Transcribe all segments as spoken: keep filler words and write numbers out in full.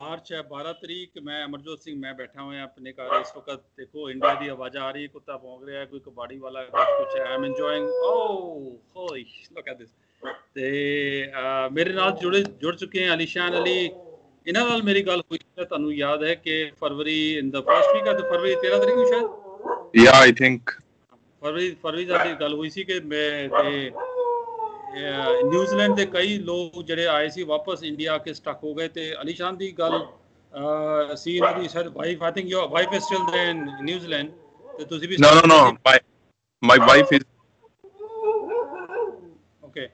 मार्च है बारह तारीख मैं अमरजोत सिंह मैं बैठा हुआ अपने घर इस वक्त देखो इंडिया की आवाज़ आ रही है कुत्ता भौंक रहा है कोई कबाड़ी वाला कुछ कुछ है I am enjoying oh Holi look at this ते मेरे नाल जुड़े जुड़ चुके हैं अलीशान अली इन्हां नाल मेरी गल हुई है ਤੁਹਾਨੂੰ याद है कि फरवरी in the first week of February तेरह तारीख ਨੂੰ शायद या आई थिंक फरवरी फरवरी साडी गल हुई सी कि मैं ते न्यूजीलैंड ਦੇ ਕਈ ਲੋਕ ਜਿਹੜੇ ਆਏ ਸੀ ਵਾਪਸ ਇੰਡੀਆ ਆ ਕੇ ਸਟਕ ਹੋ ਗਏ ਤੇ ਅਲੀਸ਼ਾਨ ਦੀ ਗੱਲ ਸੀ ਇਹਨਾਂ ਦੀ sir wife I think your wife is still there in New Zealand ਤੇ ਤੁਸੀਂ ਵੀ no no no my my wife is okay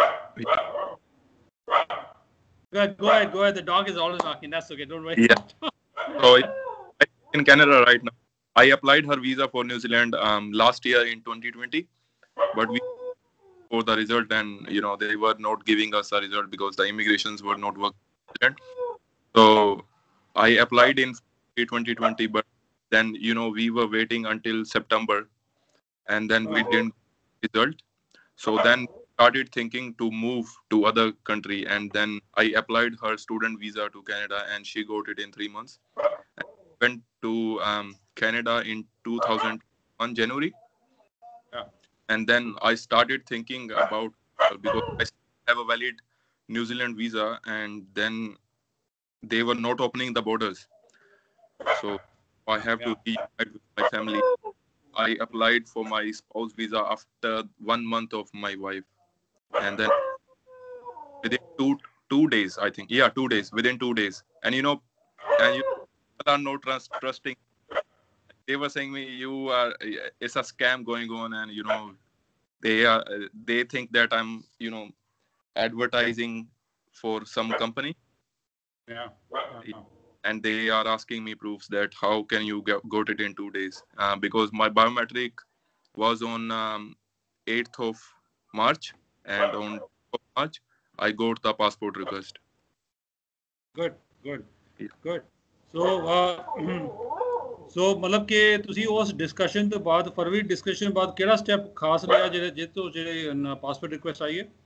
go ahead go ahead go ahead the dog is always knocking that's okay don't worry yeah so in Canada right now I applied her visa for New Zealand um last year in twenty twenty but we for the result and you know they were not giving us a result because the immigrations were not working so I applied in twenty twenty but then you know we were waiting until September and then we didn't get result so then started thinking to move to other country and then I applied her student visa to Canada and she got it in three months and went to um, Canada in two thousand one January yeah and then I started thinking about uh, because I have a valid New Zealand visa and then they were not opening the borders so I have yeah. to reunite with my family. I applied for my spouse visa after one month of my wife and then within two two days I think yeah two days within two days and you know and you are not trust, trusting they were saying me you are it's a scam going on and you know they are they think that I'm you know advertising for some company yeah uh-huh. and they are asking me proofs that how can you get, got it in two days uh, because my biometric was on um, eighth of March and on March I got the passport request good good yeah. good so uh, so मतलब कि ਤੁਸੀਂ ਉਸ discussion ਤੋਂ ਬਾਅਦ ਫਰਵਰੀ discussion ਬਾਅਦ ਕਿਹੜਾ step ਖਾਸ ਲਿਆ ਜਿਹੜੇ ਜਿੱਤੋਂ ਜਿਹੜੇ ਪਾਸਪੋਰਟ ਰਿਕੁਐਸਟ ਆਈ ਹੈ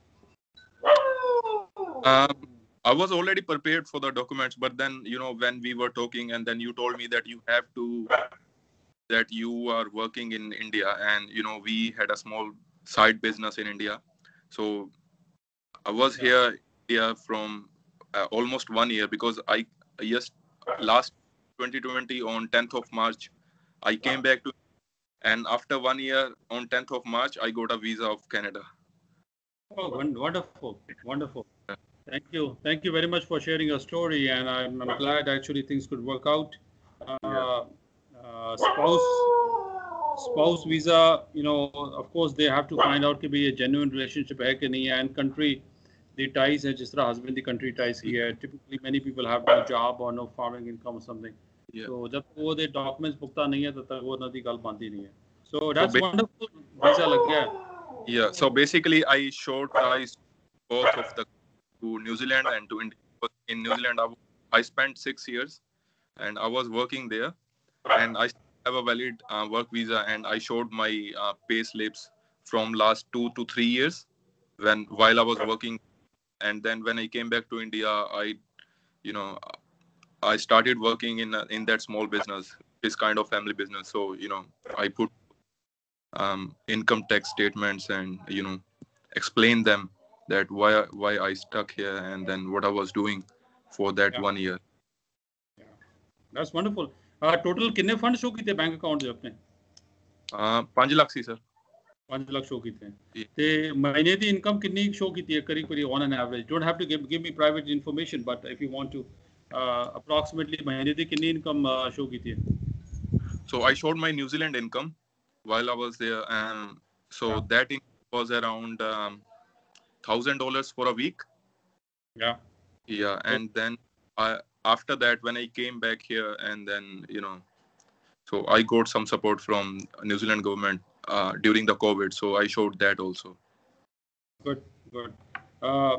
um I was already prepared for the documents but then you know when we were talking and then you told me that you have to that you are working in India and you know we had a small side business in India so I was yeah. here here from uh, almost one year because I yes last twenty twenty on tenth of March I came back to and after one year on tenth of March I got a visa of Canada. Oh, wonderful, wonderful. Thank you, thank you very much for sharing your story, and I'm, I'm glad actually things could work out. Uh, yeah. uh, spouse, spouse visa, you know, of course they have to find out कि भी ये genuine relationship है कि नहीं है, and country, the ties है जिस तरह husband the country ties की है. Typically many people have no job or no farming income or something. Yeah. So जब तक वो दे documents पुख्ता नहीं है तब तक वो नदी गल बनती नहीं है. So that's so wonderful. Visa लग गया. Yeah. So basically I short ties both of the to New Zealand and to India. In New Zealand, I, I spent six years, and I was working there, and I have a valid uh, work visa, and I showed my uh, pay slips from last two to three years when while I was working, and then when I came back to India, I, you know, I started working in uh, in that small business, this kind of family business. So you know, I put um, income tax statements and you know, explain them that why why I stuck here and then what I was doing for that Yeah. one year. Yeah. That's wonderful. Uh, total कितने fund show कीते bank account ਦੇ ਆਪਣੇ? Uh, पांच लाख ਸੀ sir. पांच lakh show कीते हैं. ਤੇ ਮਹੀਨੇ ਦੀ ਇਨਕਮ ਕਿੰਨੀ ਸ਼ੋ ਕੀਤੀ ਹੈ ਕਰੀਬ ਕਰੀਬ on an average? Don't have to give give me private information, but if you want to uh, approximately ਮਹੀਨੇ ਦੀ ਕਿੰਨੀ ਇਨਕਮ ਸ਼ੋ ਕੀਤੀ ਹੈ? So I showed my New Zealand income while I was there, and so yeah. that income was around um, thousand dollars for a week. Yeah. Yeah, and then I after that when I came back here and then you know, so I got some support from New Zealand government uh, during the COVID. So I showed that also. Good, good. Uh,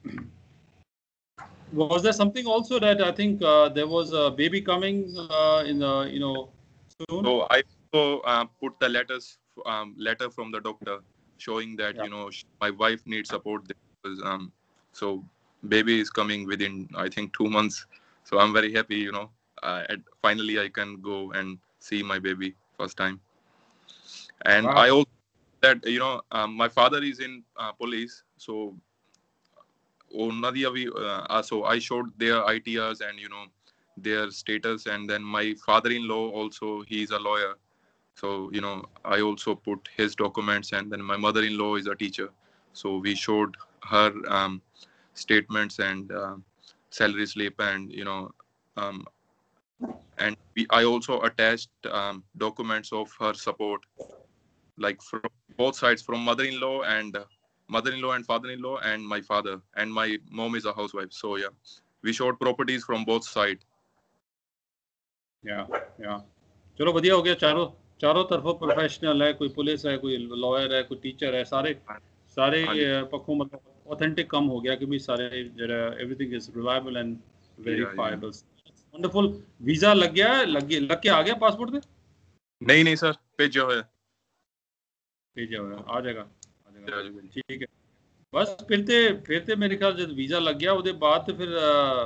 was there something also that I think uh, there was a baby coming uh, in the you know soon? So I also uh, put the letters um, letter from the doctor showing that yeah. you know my wife needs support because um so baby is coming within I think two months So I'm very happy, you know, uh, and finally I can go and see my baby first time. And Wow. I also that, you know, um, my father is in uh, police, so ਉਹਨਾਂ ਦੀਆਂ ਵੀ uh, so I showed their I T Rs and, you know, their status. And then my father-in-law also, he's a lawyer, so, you know, I also put his documents. And then my mother-in-law is a teacher, so we showed her um, statements and uh, salary slip. And, you know, um, and we, I also attached um, documents of her support, like from both sides, from mother-in-law and uh, mother-in-law and father-in-law and my father. And my mom is a housewife, so yeah, we showed properties from both sides. Yeah, yeah. चलो ਵਧੀਆ ਹੋ ਗਿਆ, ਚਾਰੋਂ ਚਾਰੋਂ ਤਰਫੋਂ professional ਹੈ, ਕੋਈ police ਹੈ, ਕੋਈ ਲਾਇਰ ਹੈ, ਕੋਈ ਟੀਚਰ ਹੈ, ਸਾਰੇ ਸਾਰੇ ਪੱਖੋਂ ਮਤਲਬ ਆਥੈਂਟਿਕ ਕੰਮ ਹੋ ਗਿਆ ਕਿ ਵੀ ਸਾਰੇ ਜਿਹੜਾ everything is reliable and verifiable. Wonderful. Visa ਲੱਗਿਆ, ਲੱਗੇ ਲੱਗ ਕੇ ਆ ਗਿਆ ਪਾਸਪੋਰਟ ਤੇ? ਨਹੀਂ ਨਹੀਂ ਸਰ, ਭੇਜਿਆ ਹੋਇਆ ਭੇਜਿਆ ਹੋਇਆ, ਆ ਜਾਏਗਾ ਆ ਜਾਏਗਾ, ਠੀਕ ਹੈ। ਬਸ ਫਿਰ ਤੇ ਫਿਰ ਤੇ ਮੇਰੇ ਖਿਆਲ ਜਦ ਵੀਜ਼ਾ ਲੱਗ ਗਿਆ ਉਹਦੇ ਬਾਅਦ ਤੇ ਫਿਰ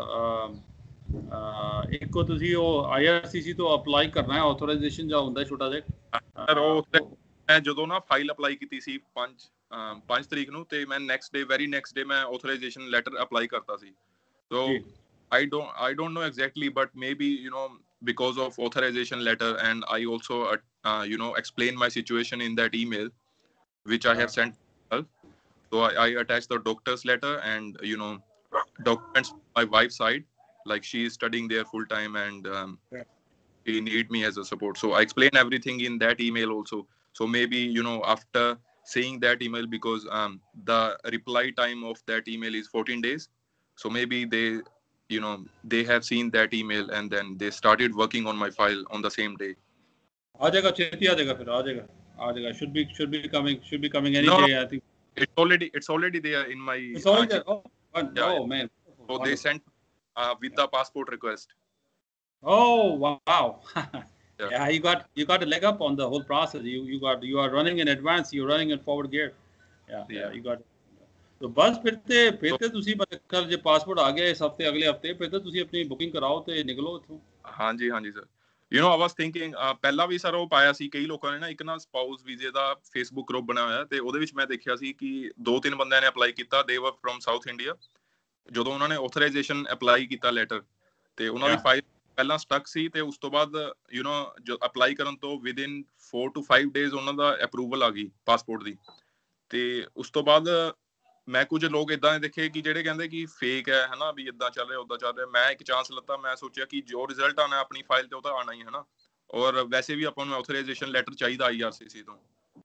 ਇੱਕੋ ਤੁਸੀਂ ਉਹ ਆਈ ਆਰ ਸੀ ਸੀ ਤੋਂ ਅਪਲਾਈ ਕਰਨਾ ਹੈ, ਆਥੋਰਾਈਜੇਸ਼ਨ ਜਾਂ ਹੁੰਦਾ ਛੋਟਾ ਜਿਹਾ। ਸਰ ਉਹ ਮੈਂ ਜਦੋਂ ਨਾ ਫਾਈਲ ਅਪਲਾਈ ਕੀਤੀ ਸੀ ਪੰਜ ਪੰਜ ਤਰੀਕ ਨੂੰ, ਤੇ ਮੈਂ next day very next day ਮੈਂ ਆਥੋਰਾਈਜੇਸ਼ਨ ਲੈਟਰ ਅਪਲਾਈ ਕਰਤਾ ਸੀ। ਸੋ I don't I don't know exactly, but maybe, you know, because of authorization letter, and I also uh, uh, you know, explain my situation in that email which I have sent. So I, I attached the doctor's letter and, you know, documents from my wife's side, like she is studying there full time, and um, she need me as a support. So I explain everything in that email also. So maybe, you know, after seeing that email, because um, the reply time of that email is fourteen days, so maybe they, you know, they have seen that email and then they started working on my file on the same day. आ जाएगा, छेती आ जाएगा, फिर आ जाएगा आ जाएगा should be should be coming should be coming any no, day I think it's already it's already there in my it's already uh, there. Oh, oh yeah, man, so wonderful. They sent uh, with the passport request. Oh wow. yeah. yeah, you got you got a leg up on the whole process. You you got you are running in advance, you're running in forward gear. Yeah, yeah, yeah, you got it. तो बस फिर ते फिर ते ਤੁਸੀਂ ਮਤਲਬ ਜੇ passport ਆ ਗਿਆ ਇਸ ਹਫਤੇ ਅਗਲੇ ਹਫਤੇ, ਫਿਰ ਤੇ ਤੁਸੀਂ ਆਪਣੀ ਬੁਕਿੰਗ ਕਰਾਓ ਤੇ ਨਿਕਲੋ ਇੱਥੋਂ। ਹਾਂਜੀ ਹਾਂਜੀ sir, you نو I was thinking ਪਹਿਲਾਂ ਵੀ ਸਰ ਉਹ ਪਾਇਆ ਸੀ ਕਈ ਲੋਕਾਂ ਨੇ ਨਾ, ਇੱਕ ਨਾ ਸਪਾਊਸ ਵੀਜ਼ੇ ਦਾ ਫੇਸਬੁੱਕ ਗਰੁੱਪ ਬਣਾਇਆ ਹੋਇਆ, ਤੇ ਉਹਦੇ ਵਿੱਚ ਮੈਂ ਦੇਖਿਆ ਸੀ ਕਿ ਦੋ ਤਿੰਨ ਬੰਦਿਆਂ ਨੇ ਅਪਲਾਈ ਕੀਤਾ, ਦੇ ਵਰ ਫਰਮ ਸਾਊਥ ਇੰਡੀਆ। ਜਦੋਂ ਉਹਨਾਂ ਨੇ ਆਥੋਰਾਈਜੇਸ਼ਨ ਅਪਲਾਈ ਕੀਤਾ ਲੈਟਰ, ਤੇ ਉਹਨਾਂ ਦੀ ਫਾਈਲ ਪਹਿਲਾਂ ਸਟਕ ਸੀ, ਤੇ ਉਸ ਤੋਂ ਬਾਅਦ ਯੂ نو ਜੋ ਅਪਲਾਈ ਕਰਨ ਤੋਂ within four to five days ਉਹਨਾਂ ਦਾ ਅਪਰੂਵਲ ਆ ਗਈ ਪਾਸਪੋਰਟ ਦੀ। ਤੇ ਉਸ ਤੋਂ ਬਾਅਦ ਮੈਂ ਕੁਝ ਲੋਕ ਇਦਾਂ ਦੇ ਦੇਖੇ ਕਿ ਜਿਹੜੇ ਕਹਿੰਦੇ ਕਿ ਫੇਕ ਹੈ ਹਨਾ, ਵੀ ਇਦਾਂ ਚੱਲ ਰਿਹਾ ਉਦਾਂ ਚੱਲ ਰਿਹਾ। ਮੈਂ ਇੱਕ ਚਾਂਸ ਲੱਤਾ, ਮੈਂ ਸੋਚਿਆ ਕਿ ਜੋ ਰਿਜ਼ਲਟ ਆਣਾ ਆਪਣੀ ਫਾਈਲ ਤੇ ਉਹ ਤਾਂ ਆਣਾ ਹੀ ਹੈ ਨਾ, ਔਰ ਵੈਸੇ ਵੀ ਆਪਾਂ ਨੂੰ ਆਥੋਰਾਈਜੇਸ਼ਨ ਲੈਟਰ ਚਾਹੀਦਾ ਆਈ ਆਰ ਸੀ ਸੀ ਤੋਂ।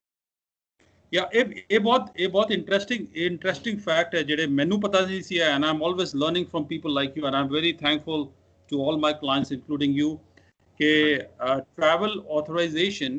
ਯਾ ਇਹ ਇਹ ਬਹੁਤ ਇਹ ਬਹੁਤ ਇੰਟਰਸਟਿੰਗ ਇੰਟਰਸਟਿੰਗ ਫੈਕਟ ਹੈ ਜਿਹੜੇ ਮੈਨੂੰ ਪਤਾ ਨਹੀਂ ਸੀ, and I am always learning from people like you, and I am very thankful to all my clients including you, ਕਿ travel authorization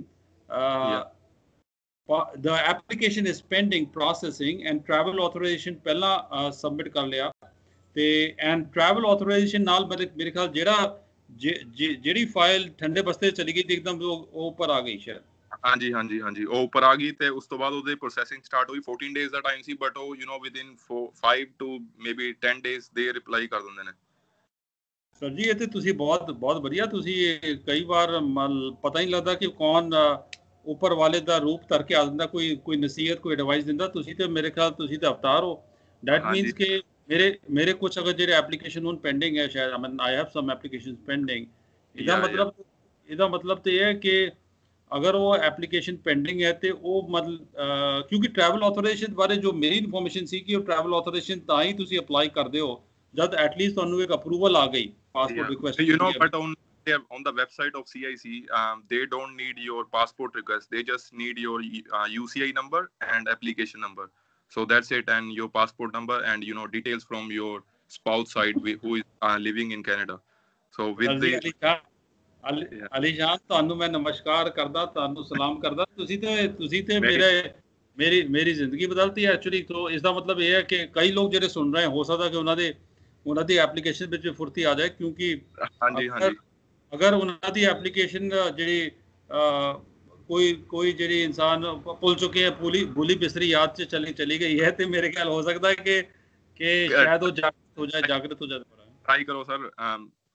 the application is pending processing and travel authorization ਪਹਿਲਾਂ submit ਕਰ ਲਿਆ, ਤੇ and travel authorization ਨਾਲ ਮੇਰੇ ਖਿਆਲ ਜਿਹੜਾ ਜਿਹੜੀ ਫਾਈਲ ਠੰਡੇ ਬਸਤੇ ਚਲੀ ਗਈ ਤੇ ਇੱਕਦਮ ਉਹ ਉੱਪਰ ਆ ਗਈ ਸ਼ਾਇਦ। ਹਾਂਜੀ ਹਾਂਜੀ ਹਾਂਜੀ, ਉਹ ਉੱਪਰ ਆ ਗਈ, ਤੇ ਉਸ ਤੋਂ ਬਾਅਦ ਉਹਦੇ ਪ੍ਰੋਸੈਸਿੰਗ ਸਟਾਰਟ ਹੋਈ। fourteen days ਦਾ ਟਾਈਮ ਸੀ, ਬਟ ਉਹ you نو within five to maybe ten days ਦੇ ਰਿਪਲਾਈ ਕਰ ਦਿੰਦੇ ਨੇ। ਸਰ ਜੀ ਇਹ ਤੇ ਤੁਸੀਂ ਬਹੁਤ ਬਹੁਤ ਵਧੀਆ, ਤੁਸੀਂ ਕਈ ਵਾਰ ਪਤਾ ਨਹੀਂ ਲੱਗਦਾ ਕਿ ਕੌਣ ਉੱਪਰ ਵਾਲੇ ਦਾ ਰੂਪ ਧਰ ਕੇ ਆ ਜਾਂਦਾ, ਕੋਈ ਕੋਈ ਨਸੀਹਤ ਕੋਈ ਐਡਵਾਈਸ ਦਿੰਦਾ। ਤੁਸੀਂ ਤੇ ਮੇਰੇ ਖਿਆਲ ਤੁਸੀਂ ਤਾਂ ਅਵਤਾਰ ਹੋ। ਡੈਟ ਮੀਨਸ ਕਿ ਮੇਰੇ ਮੇਰੇ ਕੁਛ ਅਗਰ ਜਿਹੜੇ ਐਪਲੀਕੇਸ਼ਨ ਹੁਣ ਪੈਂਡਿੰਗ ਹੈ, ਸ਼ਾਇਦ I have some applications pending, ਇਹਦਾ ਮਤਲਬ ਇਹਦਾ ਮਤਲਬ ਤੇ ਇਹ ਹੈ ਕਿ ਅਗਰ ਉਹ ਐਪਲੀਕੇਸ਼ਨ ਪੈਂਡਿੰਗ ਹੈ ਤੇ ਉਹ ਮਤਲਬ ਕਿਉਂਕਿ ਟਰੈਵਲ ਆਥੋਰਾਈਜੇਸ਼ਨ ਬਾਰੇ ਜੋ ਮੇਰੀ ਇਨਫੋਰਮੇਸ਼ਨ ਸੀ ਕਿ ਉਹ ਟਰੈਵਲ ਆਥੋਰਾਈਜੇਸ਼ਨ ਤਾਂ ਹੀ ਤੁਸੀਂ ਅਪਲਾਈ ਕਰਦੇ ਹੋ ਜਦ ਐਟਲੀਸਟ ਤੁਹਾਨੂੰ ਇੱਕ ਅਪਰੂਵਲ ਆ ਗਈ passport request. You نو but on on the website of C I C, um, they don't need your passport request, they just need your uh, U C I number and application number, so that's it, and your passport number and you know details from your spouse side who is uh, living in Canada. So with the Ali Shan ਤੁਹਾਨੂੰ ਮੈਂ ਨਮਸਕਾਰ ਕਰਦਾ, ਤੁਹਾਨੂੰ ਸਲਾਮ ਕਰਦਾ। ਤੁਸੀਂ ਤੇ ਤੁਸੀਂ ਤੇ ਮੇਰੇ ਮੇਰੀ ਮੇਰੀ ਜ਼ਿੰਦਗੀ ਬਦਲਤੀ ਹੈ ਐਕਚੁਅਲੀ। ਤੋਂ ਇਸ ਦਾ ਮਤਲਬ ਇਹ ਹੈ ਕਿ ਕਈ ਲੋਕ ਜਿਹੜੇ ਸੁਣ ਰਹੇ ਹੋ ਸਕਦਾ ਕਿ ਉਹਨਾਂ ਦੇ ਉਹਨਾਂ ਦੀ ਐਪਲੀਕੇਸ਼ਨ ਵਿੱਚ ਫੁਰਤੀ ਆ ਜਾਏ, ਕਿਉਂਕਿ ਹਾਂਜੀ ਹਾਂਜੀ ਅਗਰ ਉਹਨਾਂ ਦੀ ਐਪਲੀਕੇਸ਼ਨ ਜਿਹੜੀ ਕੋਈ ਕੋਈ ਜਿਹੜੀ ਇਨਸਾਨ ਭੁੱਲ ਚੁੱਕੇ ਹੈ, ਭੁੱਲੀ ਭੁੱਲੀ ਬਿਸਰੀ ਯਾਦ 'ਚ ਚਲੀ ਚਲੀ ਗਈ ਹੈ, ਤੇ ਮੇਰੇ ਖਿਆਲ ਹੋ ਸਕਦਾ ਹੈ ਕਿ ਕਿ ਸ਼ਾਇਦ ਉਹ ਜਾਗਰਤ ਹੋ ਜਾਏ ਜਾਗਰਤ ਹੋ ਜਾਏ। ਟਰਾਈ ਕਰੋ ਸਰ,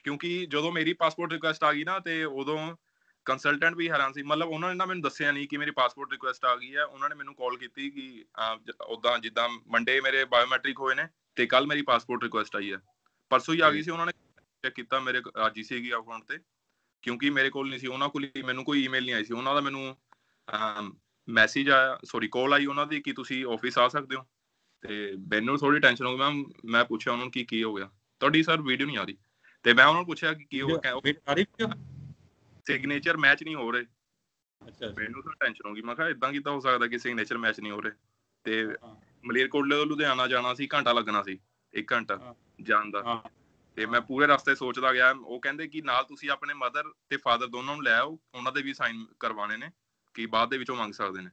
ਕਿਉਂਕਿ ਜਦੋਂ ਮੇਰੀ ਪਾਸਪੋਰਟ ਰਿਕੁਐਸਟ ਆ ਗਈ ਨਾ ਤੇ ਉਦੋਂ ਕੰਸਲਟੈਂਟ ਵੀ ਹੈਰਾਨ ਸੀ। ਮਤਲਬ ਉਹਨਾਂ ਨੇ ਨਾ ਮੈਨੂੰ ਦੱਸਿਆ ਨਹੀਂ ਕਿ ਮੇਰੀ ਪਾਸਪੋਰਟ ਰਿਕੁਐਸਟ ਆ ਗਈ ਹੈ। ਉਹਨਾਂ ਨੇ ਮੈਨੂੰ ਕਾਲ ਕੀਤੀ ਕਿ ਉਦਾਂ ਜਿੱਦਾਂ ਮੰਡੇ ਮੇਰੇ ਬਾਇਓਮੈਟ੍ਰਿਕ ਹੋਏ ਨੇ ਤੇ ਕੱਲ ਮੇਰੀ ਪਾਸਪੋਰਟ ਰਿਕੁਐਸਟ ਆਈ ਹੈ। ਪਰਸੋਂ ਹੀ ਆ ਗਈ ਸੀ। ਉਹਨਾਂ ਨੇ ਚੈੱਕ ਕੀਤਾ ਮੇਰੇ ਅੱਜ ਹੀ ਸੀਗੀ ਅਕਾਊਂਟ ਤੇ, ਕਿਉਂਕਿ ਮੇਰੇ ਕੋਲ ਨਹੀਂ ਸੀ। ਉਹਨਾਂ ਕੋਲ ਮੈਨੂੰ ਕੋਈ ਈਮੇਲ ਨਹੀਂ ਆਈ ਸੀ। ਉਹਨਾਂ ਦਾ ਮੈਨੂੰ ਮੈਸੇਜ ਆਇਆ, ਸੌਰੀ ਕਾਲ ਆਈ ਉਹਨਾਂ ਦੀ ਕਿ ਤੁਸੀਂ ਆਫਿਸ ਆ ਸਕਦੇ ਹੋ। ਤੇ ਮੈਨੂੰ ਥੋੜੀ ਟੈਨਸ਼ਨ ਹੋ ਗਈ। ਮੈਮ ਮੈਂ ਪੁੱਛਿਆ ਉਹਨਾਂ ਨੂੰ ਕੀ ਕੀ ਹੋ ਗਿਆ। ਤੁਹਾਡੀ ਸਰ ਵੀਡੀਓ ਨਹੀਂ ਆ ਰਹੀ। ਤੇ ਮੈਂ ਉਹਨਾਂ ਨੂੰ ਪੁੱਛਿਆ ਕਿ ਕੀ ਹੋ ਗਿਆ, ਸਿਗਨੇਚਰ ਮੈਚ ਨਹੀਂ ਹੋ ਰਹੇ। ਅੱਛਾ, ਮੈਨੂੰ ਤਾਂ ਟੈਨਸ਼ਨ ਹੋ ਗਈ। ਮੈਂ ਕਿਹਾ ਇਦਾਂ ਕਿੱਦਾਂ ਹੋ ਸਕਦਾ ਕਿ ਸਿਗਨੇਚਰ ਮੈਚ ਨਹੀਂ ਹੋ ਰਹੇ। ਤੇ ਮਲੇਰਕੋਟਲੇ ਤੋਂ ਲੁਧਿਆਣਾ ਜਾਣਾ ਸੀ, ਘੰਟਾ ਲੱਗਣਾ ਸੀ, ਇੱਕ ਘੰਟਾ ਜਾਣ ਦਾ। ਤੇ ਮੈਂ ਪੂਰੇ ਰਸਤੇ ਸੋਚਦਾ ਗਿਆ। ਉਹ ਕਹਿੰਦੇ ਕਿ ਨਾਲ ਤੁਸੀਂ ਆਪਣੇ ਮਦਰ ਤੇ ਫਾਦਰ ਦੋਨਾਂ ਨੂੰ ਲੈ ਆਓ, ਉਹਨਾਂ ਦੇ ਵੀ ਸਾਈਨ ਕਰਵਾਣੇ ਨੇ ਕਿ ਬਾਅਦ ਦੇ ਵਿੱਚੋਂ ਮੰਗ ਸਕਦੇ ਨੇ।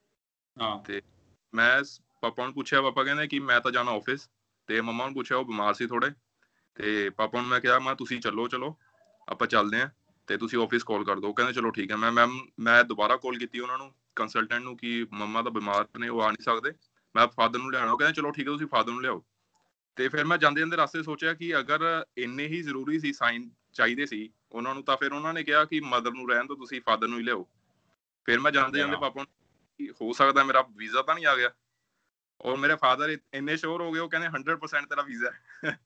ਤੇ ਮੈਂ ਪਾਪਾ ਨੂੰ ਪੁੱਛਿਆ, ਪਾਪਾ ਕਹਿੰਦੇ ਕਿ ਮੈਂ ਤਾਂ ਜਾਣਾ ਆਫਿਸ। ਤੇ ਮੰਮਾ ਨੂੰ ਪੁੱਛਿਆ, ਉਹ ਬਿਮਾਰ ਸੀ ਥੋੜੇ। ਤੇ ਪਾਪਾ ਨੂੰ ਮੈਂ ਕਿਹਾ ਮੈਂ ਤੁਸੀਂ ਚੱਲੋ ਚਲੋ ਆਪਾਂ ਚੱਲਦੇ ਹਾਂ ਤੇ ਤੁਸੀਂ ਆਫਿਸ ਕਾਲ ਕਰ ਦਿਓ। ਕਹਿੰਦੇ ਚਲੋ ਠੀਕ ਹੈ। ਮੈਂ ਮੈਮ ਮੈਂ ਦੁਬਾਰਾ ਕਾਲ ਕੀਤੀ ਉਹਨਾਂ ਨੂੰ, ਕੰਸਲਟੈਂਟ ਨੂੰ, ਕਿ ਮੰਮਾ ਤਾਂ ਬਿਮਾਰ ਨੇ, ਉਹ ਆ ਨਹੀਂ ਸਕਦੇ, ਮੈਂ ਫਾਦਰ ਨੂੰ ਲਿਆਉਣਾ। ਉਹ ਕਹਿੰਦੇ ਚਲੋ ਠੀਕ ਹੈ, ਤੁਸੀਂ ਫਾਦਰ ਨੂੰ ਲਿਆਓ। ਤੇ ਫਿਰ ਮੈਂ ਜਾਂਦੇ ਜਾਂਦੇ ਰਸਤੇ ਸੋਚਿਆ ਕਿ ਅਗਰ ਇੰਨੇ ਹੀ ਜ਼ਰੂਰੀ ਸੀ, ਸਾਈਨ ਚਾਹੀਦੇ ਸੀ ਉਹਨਾਂ ਨੂੰ, ਤਾਂ ਫਿਰ ਉਹਨਾਂ ਨੇ ਕਿਹਾ ਕਿ ਮਦਰ ਨੂੰ ਰਹਿਣ ਦਿਓ, ਤੁਸੀਂ ਫਾਦਰ ਨੂੰ ਹੀ ਲਿਆਓ। ਫਿਰ ਮੈਂ ਜਾਂਦੇ ਜਾਂਦੇ ਪਾਪਾ ਨੂੰ, ਹੋ ਸਕਦਾ ਮੇਰਾ ਵੀਜ਼ਾ ਤਾਂ ਨਹੀਂ ਆ ਗਿਆ। ਔਰ ਮੇਰੇ ਫਾਦਰ ਇੰਨੇ ਸ਼ੋਰ ਹੋ ਗਏ, ਉਹ ਕਹਿੰਦੇ ਹੰਡਰਡ ਪਰਸੈਂਟ ਤੇਰਾ ਵੀਜ਼ਾ ਹੈ।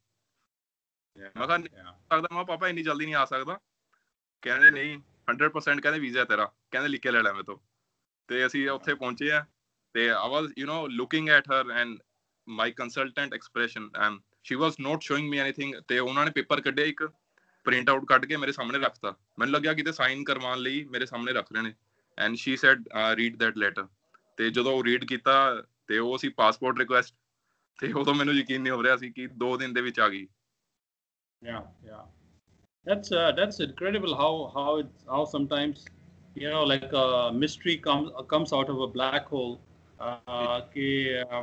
ਮੈਂ ਕਿਹਾ ਨਹੀਂ ਆ ਸਕਦਾ। ਮੈਂ ਪਾਪਾ ਇੰਨੀ ਜਲਦੀ ਨਹੀਂ ਆ ਸਕਦਾ। ਕਹਿੰਦੇ ਨਹੀਂ ਹੰਡਰਡ ਪਰਸੈਂਟ ਕਹਿੰਦੇ ਵੀਜ਼ਾ ਤੇਰਾ, ਕਹਿੰਦੇ ਲਿਖ ਕੇ ਲੈ ਲੈ ਮੇਰੇ ਤੋਂ। ਤੇ ਅਸੀਂ ਉੱਥੇ ਪਹੁੰਚੇ ਆ ਤੇ I was you know looking at her and my consultant expression and she was not showing me anything. ਤੇ ਉਹਨਾਂ ਨੇ ਪੇਪਰ ਕੱਢਿਆ, ਇੱਕ ਪ੍ਰਿੰਟ ਆਊਟ ਕੱਢ ਕੇ ਮੇਰੇ ਸਾਹਮਣੇ ਰੱਖਤਾ। ਮੈਨੂੰ ਲੱਗਿਆ ਕਿਤੇ ਸਾਈਨ ਕਰਵਾਉਣ ਲਈ ਮੇਰੇ ਸਾਹਮਣੇ ਰੱਖ ਰਹੇ ਨੇ। And she said read that letter. ਤੇ ਜਦੋਂ ਉਹ ਰੀਡ ਕੀਤਾ ਤੇ ਉਹ ਸੀ ਪਾਸਪੋਰਟ ਰਿਕੁਐਸਟ। ਤੇ ਉਦੋਂ ਮੈਨੂੰ ਯਕੀਨ ਨਹੀਂ ਹੋ ਰਿਹਾ ਸੀ ਕਿ ਦੋ ਦਿਨ ਦੇ ਵਿੱਚ ਆ ਗਈ। Yeah, yeah. That's uh, that's incredible how how it how sometimes you know like a mystery comes uh, comes out of a black hole. Uh, कि, um,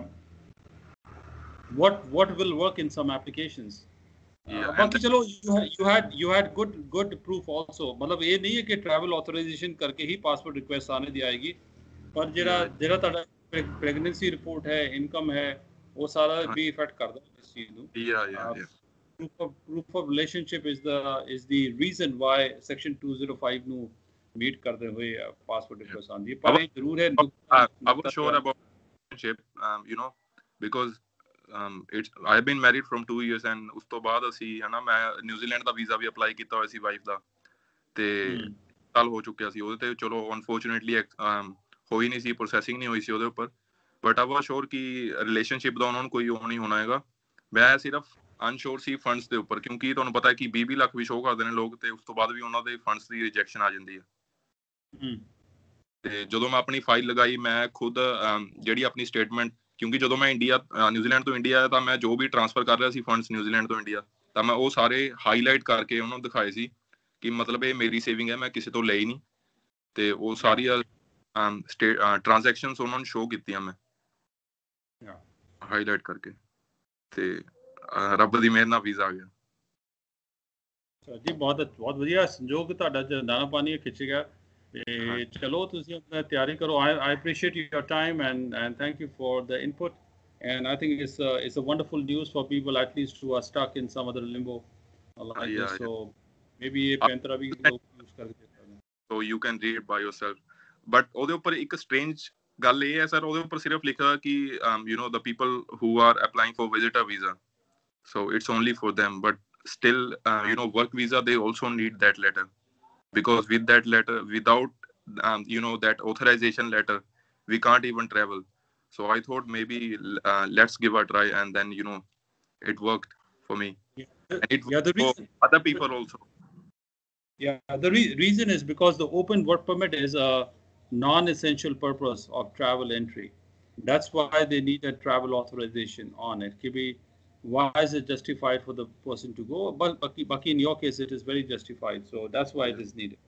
what what will work in some applications. Yeah, बाकी चलो you had you had you had good good proof also. मतलब ये नहीं है कि travel authorization करके ही passport request आने दी आएगी, पर जेरा जेरा ताड़ा pregnancy report है, income है, वो सारा भी effect करता है इस चीज़ ਨੂੰ। Yeah, yeah, yeah. Proof of proof of relationship is the is the reason why section two oh five ਨੂੰ meet ਕਰਦੇ ਹੋਏ passport request ਆਂਦੀ ਹੈ। ਪਰ ਇਹ ਜ਼ਰੂਰ ਹੈ I was sure about relationship, um, you know, because um, it's I've been married from two years and ਉਸ ਤੋਂ ਬਾਅਦ ਅਸੀਂ ਹਨਾ ਮੈਂ ਨਿਊਜ਼ੀਲੈਂਡ ਦਾ ਵੀਜ਼ਾ ਵੀ ਅਪਲਾਈ ਕੀਤਾ ਹੋਇਆ ਸੀ ਵਾਈਫ ਦਾ। ਤੇ ਸਾਲ ਹੋ ਚੁੱਕਿਆ ਸੀ ਉਹਦੇ ਤੇ। ਚਲੋ ਅਨਫੋਰਚੂਨੇਟਲੀ ਹੋਈ ਨਹੀਂ ਸੀ, ਪ੍ਰੋਸੈਸਿੰਗ ਨਹੀਂ ਹੋਈ ਸੀ ਉਹਦੇ ਉੱਪਰ। ਬਟ ਆਈ ਵਾਸ ਸ਼ੋਰ ਕਿ ਰਿਲੇਸ਼ਨਸ਼ਿਪ ਦਾ ਉਹਨਾਂ ਨੂੰ ਕੋਈ ਉਹ ਨਹੀਂ ਹੋਣਾ ਹੈਗਾ। ਮੈਂ ਸਿਰਫ ਅਨਸ਼ੋਰ ਸੀ ਫੰਡਸ ਦੇ ਉੱਪਰ, ਕਿਉਂਕਿ ਤੁਹਾਨੂੰ ਪਤਾ ਹੈ ਕਿ ਵੀਹ ਵੀਹ ਲੱਖ ਵੀ ਸ਼ੋਅ ਕਰਦੇ ਨੇ ਲੋਕ ਤੇ ਉਸ ਤੋਂ ਬਾਅਦ ਵੀ ਉਹਨਾਂ ਦੇ ਫੰਡਸ ਦੀ ਰਿਜੈਕਸ਼ਨ ਆ ਜਾਂਦੀ ਹੈ। ਤੇ ਜਦੋਂ ਮੈਂ ਆਪਣੀ ਫਾਈਲ ਲਗਾਈ, ਮੈਂ ਖੁਦ ਜਿਹੜੀ ਆਪਣੀ ਸਟੇਟਮੈਂਟ, ਕਿਉਂਕਿ ਜਦੋਂ ਮੈਂ ਇੰਡੀਆ ਨਿਊਜ਼ੀਲੈਂਡ ਤੋਂ ਇੰਡੀਆ ਆਇਆ ਤਾਂ ਮੈਂ ਜੋ ਵੀ ਟ੍ਰਾਂਸਫਰ ਕਰ ਰਿਹਾ ਸੀ ਫੰਡਸ ਨਿਊਜ਼ੀਲੈਂਡ ਤੋਂ ਇੰਡੀਆ, ਤਾਂ ਮੈਂ ਉਹ ਸਾਰੇ ਹਾਈਲਾਈਟ ਕਰਕੇ ਉਹਨਾਂ ਨੂੰ ਦਿਖਾਏ ਸੀ ਕਿ ਮਤਲਬ ਇਹ ਮੇਰੀ ਸੇਵਿੰਗ ਹੈ, ਮੈਂ ਕਿਸੇ ਤੋਂ ਲਈ ਨਹੀਂ। ਤੇ ਉਹ ਸਾਰੀਆਂ ਟ੍ਰਾਂਜੈਕਸ਼ਨਸ ਉਹਨਾਂ ਨੂੰ ਸ਼ੋਅ ਕੀਤੀਆਂ ਮੈਂ ਹਾਈਲਾਈਟ ਕਰਕੇ। ਤੇ ਰੱਬ ਦੀ ਮਿਹਰ ਨਾਲ ਵੀਜ਼ਾ ਆ ਗਿਆ। ਜੀ ਬਹੁਤ ਬਹੁਤ ਵਧੀਆ ਸੰਜੋਗ ਤੁਹਾਡਾ ਦਾਣਾ ਪਾਣੀ ਖਿੱਚ ਗਿਆ। ਤੇ ਚਲੋ ਤੁਸੀਂ ਆਪਣਾ ਤਿਆਰੀ ਕਰੋ। I I appreciate your time and and thank you for the input. And I think it's a, it's a wonderful news for people at least who are stuck in some other limbo like uh, yeah, this. So yeah. maybe ये ਪੈਂਤਰਾ ਵੀ ਲੋਕ use ਕਰਕੇ ਸਕਦੇ ਨੇ। So you can read it by yourself. But ਉਹਦੇ ਉੱਪਰ ਇੱਕ strange ਗੱਲ ਇਹ ਹੈ ਸਰ, ਉਹਦੇ ਉੱਪਰ ਸਿਰਫ ਲਿਖਿਆ ਕਿ you know the people who are applying for visitor visa, so it's only for them. But still uh, you know work visa they also need that letter, because with that letter, without um, you know that authorization letter, we can't even travel. So I thought maybe uh, let's give a try, and then you know it worked for me. Yeah, and it yeah, the for reason, other people also. Yeah, the re reason is because the open work permit is a non-essential purpose of travel entry. That's why they need a travel authorization on it. Ki bhi, why is it justified for the person to go? But Baki, Baki, in your case, it is very justified. So that's why it is needed.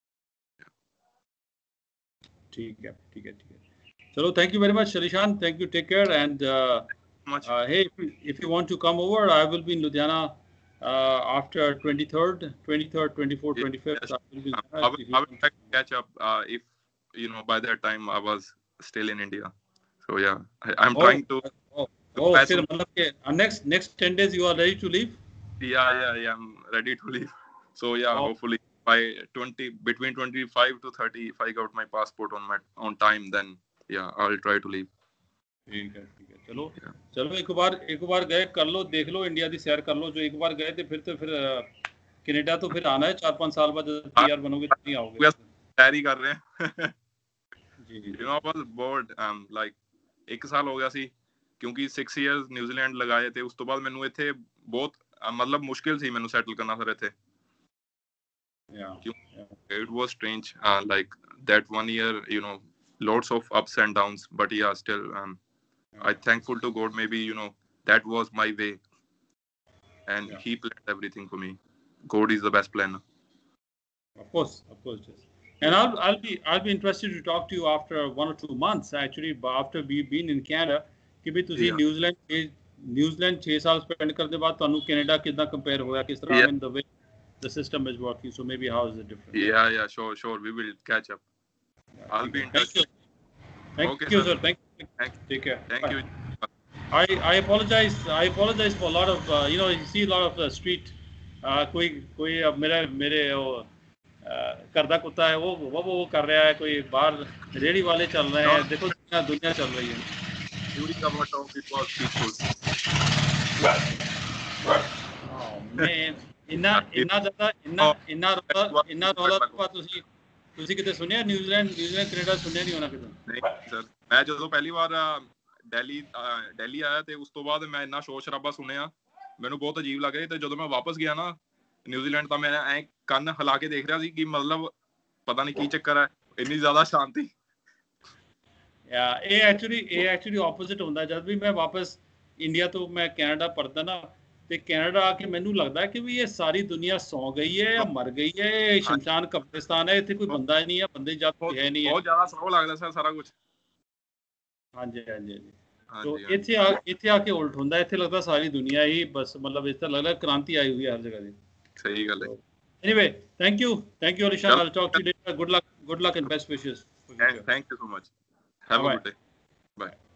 ठीक है, ठीक है, ठीक है। चलो, thank you very much, Alishan. Thank you. Take care. And uh, much. Uh, hey, if you, if you want to come over, I will be in Ludhiana uh, after twenty-third, twenty-third, twenty-fourth, twenty-fifth. Yes. I will be I will, I will try to catch up uh, if you know by that time I was still in India. So yeah, I, I'm oh, trying to. Oh, oh still, uh, next next ten days you are ready to leave? Yeah, yeah, yeah. I'm ready to leave. So yeah, Oh. hopefully by twenty between twenty-five to thirty, if I got my passport on my on time, then yeah, I'll try to leave. ठीक है ठीक है चलो Yeah. चलो एक बार एक बार गए कर लो देख लो इंडिया की सैर कर लो जो एक बार गए थे फिर तो फिर कनाडा तो फिर आना है चार पाँच साल बाद जब पीआर बनोगे तो नहीं आओगे बस तैयारी कर रहे हैं जी जी you know I was bored um like ਇੱਕ ਸਾਲ ਹੋ ਗਿਆ ਸੀ ਕਿਉਂਕਿ six years ਨਿਊਜ਼ੀਲੈਂਡ ਲਗਾਏ ਤੇ ਉਸ ਤੋਂ ਬਾਅਦ ਮੈਨੂੰ ਇੱਥੇ ਬਹੁਤ ਅਹ, ਮਤਲਬ ਮੁਸ਼ਕਿਲ ਸੀ ਮੈਨੂੰ ਸੈਟਲ ਕਰਨਾ ਫਿਰ ਇੱਥੇ yeah it was strange uh, like that one year you know lots of ups and downs but yeah still um I thankful to God maybe you know that was my way and Yeah. he planned everything for me. God is the best planner. Of course, of course, yes. And I'll I'll be I'll be interested to talk to you after one or two months actually after we've been in Canada ਕਿ ਵੀ ਤੁਸੀਂ Yeah. New Zealand New Zealand ਛੇ ਸਾਲ spend ਕਰਨ ਦੇ ਬਾਅਦ ਤੁਹਾਨੂੰ Canada ਕਿੱਦਾਂ compare ਹੋਇਆ ਕਿਸ ਤਰ੍ਹਾਂ Yeah. in the way the system is working so maybe how is it different Yeah, yeah, sure, sure. We will catch up. Yeah, I'll be in thank touch. you thank Okay, you sir. sir thank you Thank, take care thank Bye. you. I I apologize I apologize for a lot of uh, you know you see a lot of uh, street uh, कोई कोई अब मेरा मेरे वो करदा कुत्ता है वो वो वो कर रहा है कोई बाहर रेडी वाले चल रहे हैं देखो दुनिया दुनिया चल रही है During our talk, it was peaceful. oh man ਇੰਨਾ ਇੰਨਾ ਜ਼ਿਆਦਾ ਇੰਨਾ ਇੰਨਾ ਰੌਲਾ ਇੰਨਾ ਰੌਲਾ ਰੱਪਾ ਤੁਸੀਂ ਤੁਸੀਂ ਕਿਤੇ ਸੁਣਿਆ ਨਿਊਜ਼ੀਲੈਂਡ ਨਿਊਜ਼ੀਲੈਂਡ ਕੈਨੇਡਾ ਸੁਣਿਆ ਨਹੀਂ ਹੋਣਾ ਕਿਤੇ ਨਹੀਂ ਸਰ ਮੈਂ ਜਦੋਂ ਪਹਿਲੀ ਵਾਰ ਦਿੱਲੀ ਦਿੱਲੀ ਆਇਆ ਤੇ ਉਸ ਤੋਂ ਬਾਅਦ ਮੈਂ ਇੰਨਾ ਸ਼ੋਰ ਸ਼ਰਾਬਾ ਸੁਣਿਆ ਮੈਨੂੰ ਬਹੁਤ ਅਜੀਬ ਲੱਗ ਰਿਹਾ ਤੇ ਜਦੋਂ ਮੈਂ ਵਾਪਸ ਗਿਆ ਨਾ ਨਿਊਜ਼ੀਲੈਂਡ ਤਾਂ ਮੈਂ ਐ ਕੰਨ ਹਿਲਾ ਕੇ ਦੇਖ ਰਿਹਾ ਸੀ ਕਿ ਮਤਲਬ ਪਤਾ ਨਹੀਂ ਕੀ ਚੱਕਰ ਹੈ ਇੰਨੀ ਜ਼ਿਆਦਾ ਸ਼ਾਂਤੀ ਯਾ ਇਹ ਐਕਚੁਅਲੀ ਇਹ ਐਕਚੁਅਲੀ ਆਪੋਜ਼ਿਟ ਹੁੰਦਾ ਜਦ ਵੀ ਮੈਂ ਵਾਪਸ ਇੰਡੀਆ ਤੋਂ ਮੈਂ ਕੈਨੇਡਾ ਪਰਤਦਾ ਨਾ ਤੇ ਕੈਨੇਡਾ ਆ ਕੇ ਮੈਨੂੰ ਲੱਗਦਾ ਕਿ ਵੀ ਇਹ ਸਾਰੀ ਦੁਨੀਆ ਸੌ ਗਈ ਹੈ ਜਾਂ ਮਰ ਗਈ ਹੈ ਇਹ ਸ਼ਮਸ਼ਾਨ ਕਬਰਿਸਤਾਨ ਹੈ ਇੱਥੇ ਕੋਈ ਬੰਦਾ ਨਹੀਂ ਹੈ ਬੰਦੇ ਜਦ ਹੈ ਨਹੀਂ ਹੈ ਬਹੁਤ ਜ਼ਿਆਦਾ ਸਲੋ ਲੱਗਦਾ ਸਰ ਸਾਰਾ ਕੁਝ ਹਾਂਜੀ ਹਾਂਜੀ ਹਾਂਜੀ ਹਾਂਜੀ तो ਇੱਥੇ ਆ ਇੱਥੇ ਆ ਕੇ ਉਲਟ ਹੁੰਦਾ ਇੱਥੇ ਲੱਗਦਾ ਸਾਰੀ ਦੁਨੀਆ ਹੀ ਬਸ ਮਤਲਬ ਇਸ ਤਰ੍ਹਾਂ ਲੱਗਦਾ ਕ੍ਰਾਂਤੀ ਆਈ ਹੋਈ ਹੈ ਹਰ ਜਗ੍ਹਾ ਦੀ ਸਹੀ ਗੱਲ ਹੈ anyway thank you thank you Alishan I'll talk to you later good luck good luck and best wishes thank you so much have a good day bye